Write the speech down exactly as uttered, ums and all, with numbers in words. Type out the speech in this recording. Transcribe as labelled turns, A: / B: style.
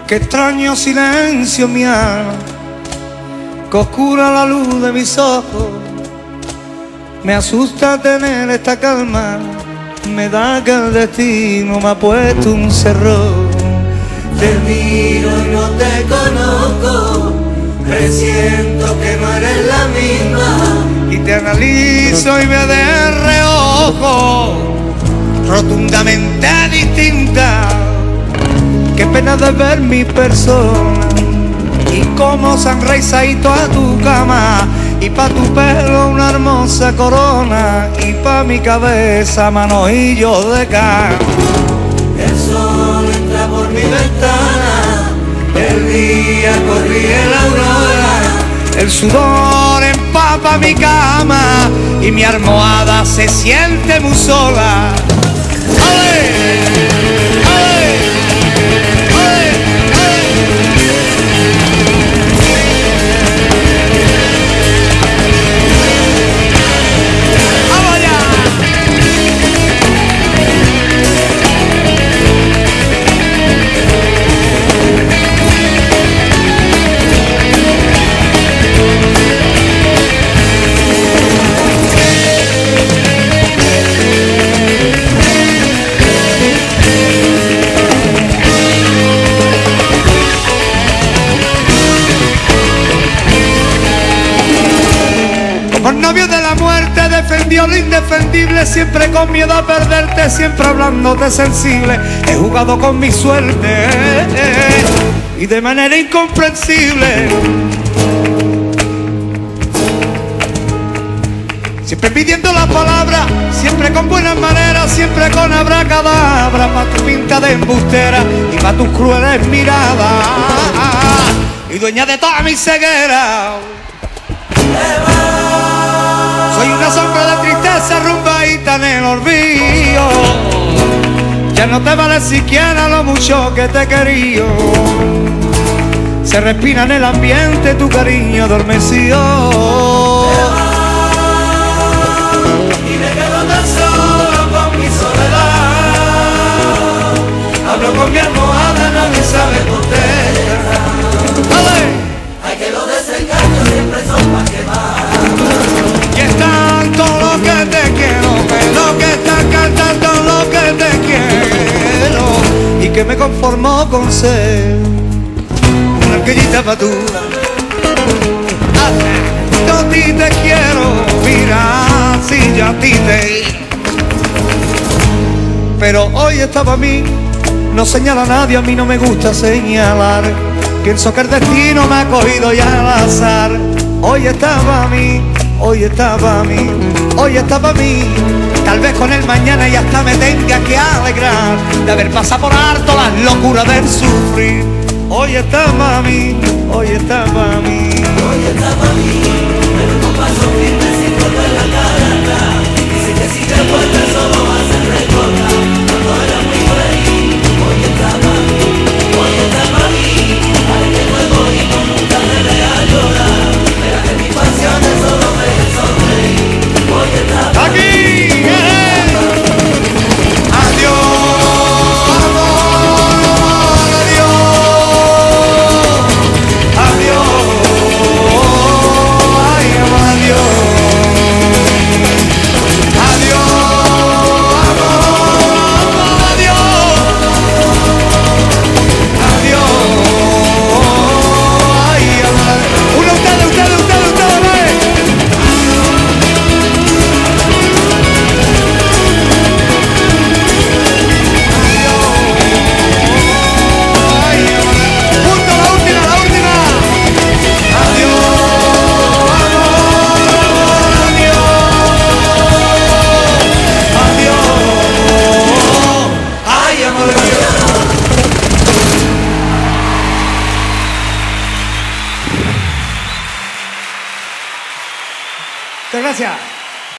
A: Qué extraño silencio mi alma, que oscura la luz de mis ojos. Me asusta tener esta calma, me da que el destino me ha puesto un cerrojo.
B: Te miro y no te conozco, presiento que no eres la misma.
A: Y te analizo y me de reojo, rotundamente distinta. Qué pena de ver mi persona y cómo se han enraizado a tu cama. Y pa' tu pelo una hermosa corona y pa' mi cabeza manojillos de cama.
B: El sol entra por mi ventana, el día corrige la aurora.
A: El sudor empapa mi cama y mi almohada se siente muy sola. ¡Ale! ¡Ale! Novio de la muerte defendió lo indefendible, siempre con miedo a perderte, siempre hablándote sensible. He jugado con mi suerte y de manera incomprensible, siempre pidiendo la palabra, siempre con buenas maneras, siempre con abracadabra, pa' tu pinta de embustera y pa' tus crueles miradas, y dueña de toda mi ceguera. Soy una sombra de tristeza arrumbaíta en el olvido. Ya no te vale siquiera lo mucho que te he querido. Se respira en el ambiente tu cariño adormecido.
B: Y me quedo tan solo con mi soledad. Hablo con mi almohada, nadie sabe contestar.
A: ¡Ale!
B: Ay, que los desengaños siempre son pa' quemar.
A: Y es tanto lo que te quiero, que lo que estás cantando lo que te quiero, y que me conformo con ser una arquillita pa' tú. Yo a ti te quiero, mira, si yo a ti te. Pero hoy está pa' mí, no señala a nadie, a mí no me gusta señalar. Pienso que el destino me ha cogido ya al azar. Hoy está pa' mí, hoy está pa' mí, hoy está pa' mí. Tal vez con el mañana y hasta me tenga que alegrar de haber pasado por alto las locuras del sufrir. Hoy está pa' mí, hoy está pa' mí,
B: hoy está pa' mí, pero no paso firme sin volver la cara atrás. Dice que si te vuelves solo vas a recordar cuando era muy feliz. Hoy está pa' mí, hoy está pa' mí, para que luego y no nunca me vea llorar. Verás que mis pasiones solo me dejan sonreír. Hoy está pa' mí.
A: aquí. Muchas gracias.